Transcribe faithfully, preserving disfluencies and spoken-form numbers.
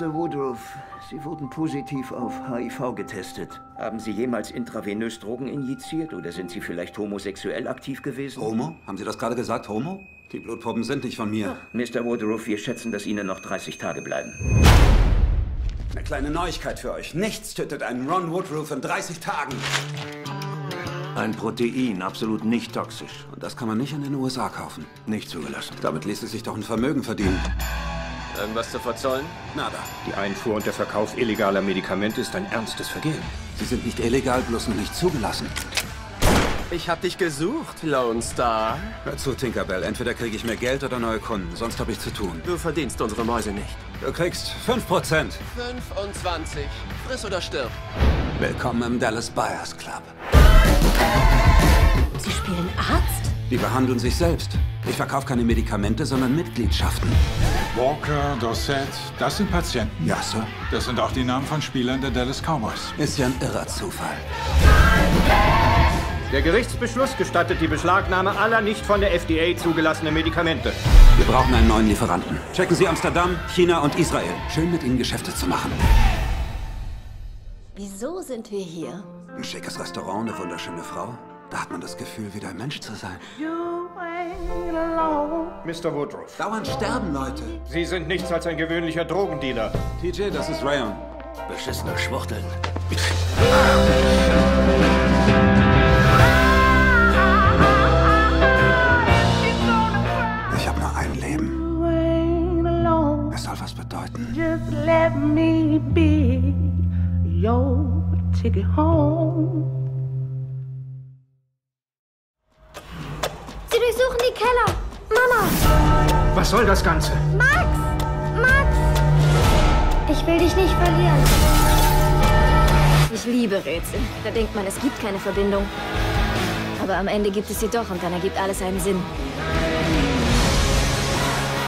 Mister Woodruff, Sie wurden positiv auf H I V getestet. Haben Sie jemals intravenös Drogen injiziert oder sind Sie vielleicht homosexuell aktiv gewesen? Homo? Haben Sie das gerade gesagt, Homo? Die Blutproben sind nicht von mir. Mister Woodruff, wir schätzen, dass Ihnen noch dreißig Tage bleiben. Eine kleine Neuigkeit für euch. Nichts tötet einen Ron Woodruff in dreißig Tagen. Ein Protein, absolut nicht toxisch. Und das kann man nicht in den U S A kaufen. Nicht zugelassen. Damit ließe sich doch ein Vermögen verdienen. Irgendwas zu verzollen? Nada. Die Einfuhr und der Verkauf illegaler Medikamente ist ein ernstes Vergehen. Sie sind nicht illegal, bloß noch nicht zugelassen. Ich hab dich gesucht, Lone Star. Hör zu, Tinkerbell. Entweder kriege ich mehr Geld oder neue Kunden. Sonst habe ich zu tun. Du verdienst unsere Mäuse nicht. Du kriegst fünf Prozent. fünfundzwanzig. Friss oder stirb. Willkommen im Dallas Buyers Club. Sie spielen Arzt? Die behandeln sich selbst. Ich verkaufe keine Medikamente, sondern Mitgliedschaften. Walker, Dossett, das sind Patienten. Ja, Sir. Das sind auch die Namen von Spielern der Dallas Cowboys. Ist ja ein irrer Zufall. Der Gerichtsbeschluss gestattet die Beschlagnahme aller nicht von der F D A zugelassenen Medikamente. Wir brauchen einen neuen Lieferanten. Checken Sie Amsterdam, China und Israel. Schön mit Ihnen Geschäfte zu machen. Wieso sind wir hier? Ein schickes Restaurant, eine wunderschöne Frau. Da hat man das Gefühl, wieder ein Mensch zu sein. Mister Woodruff, Dauernd sterben Leute. Sie sind nichts als ein gewöhnlicher Drogendealer. T J, das ist Rayon. Beschissene Schwuchteln. Ich habe nur ein Leben. Es soll was bedeuten. Just let me be your ticket home. Sie durchsuchen die Keller. Mama! Was soll das Ganze? Max! Max! Ich will dich nicht verlieren. Ich liebe Rätsel. Da denkt man, es gibt keine Verbindung. Aber am Ende gibt es sie doch und dann ergibt alles einen Sinn.